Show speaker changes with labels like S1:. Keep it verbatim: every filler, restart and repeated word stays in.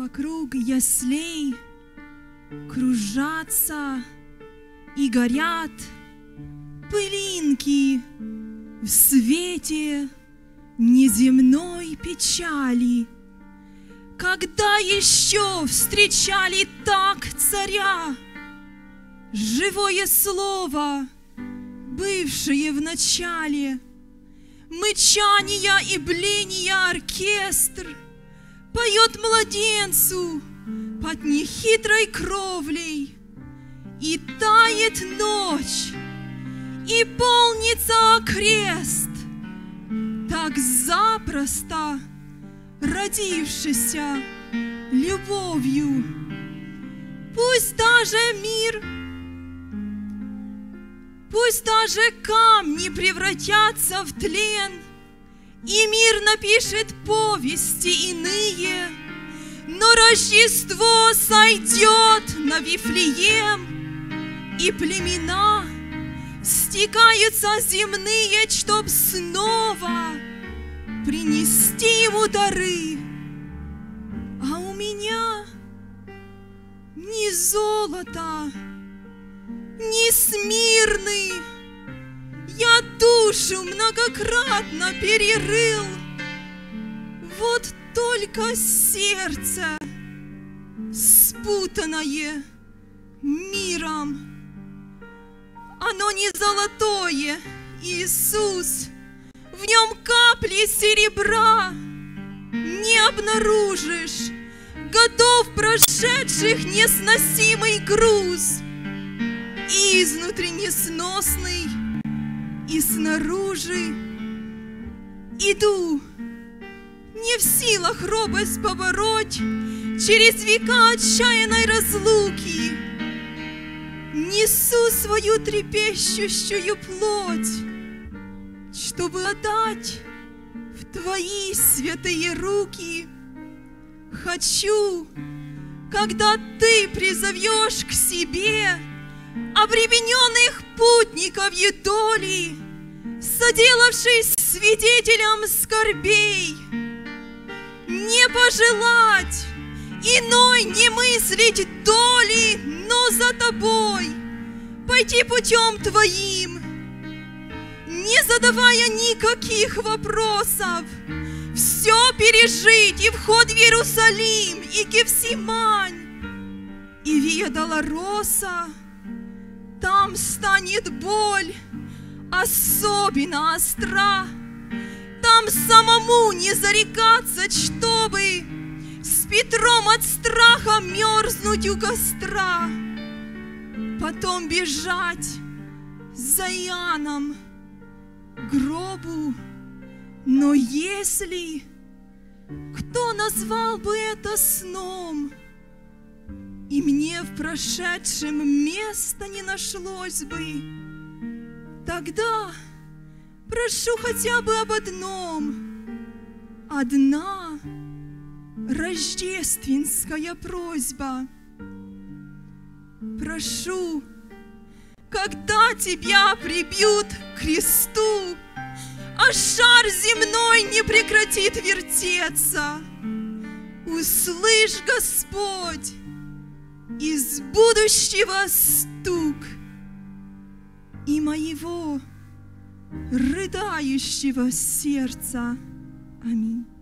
S1: вокруг яслей кружатся и горят пылинки в свете неземной печали. Когда еще встречали так царя, живое слово, бывшее в начале, мычания и бления оркестр поет младенцу под нехитрой кровлей, и тает ночь, и полнится крест, так запросто родившийся любовью. Пусть даже мир, пусть даже камни превратятся в тлен, и мир напишет повести иные, но Рождество сойдет на Вифлеем, и племена стекаются земные, чтоб снова принести ему дары. А у меня ни золота, ни Смирны, я душу многократно перерыл, вот только сердце, спутанное миром. Оно не золотое, Иисус, в нем капли серебра не обнаружишь, годов прошедших несносимый груз, и изнутри несносный, и снаружи. Иду, не в силах робость побороть через века отчаянной разлуки. Несу свою трепещущую плоть, чтобы отдать в Твои святые руки. Хочу, когда Ты призовешь к себе обремененных путников доли, соделавшись свидетелем скорбей, не пожелать иной не мыслить доли, но за Тобой пойти путем Твоим, не задавая никаких вопросов, все пережить и вход в Иерусалим, и Гефсимань, и Вия Долороса. Там станет боль особенно остра, там самому не зарекаться, чтобы с Петром от страха мерзнуть у костра, потом бежать за Иоанном к гробу. Но если кто назвал бы это сном, и мне в прошедшем места не нашлось бы, тогда прошу хотя бы об одном, одна рождественская просьба. Прошу, когда Тебя прибьют к кресту, а шар земной не прекратит вертеться, услышь, Господь, из будущего стук и моего рыдающего сердца. Аминь.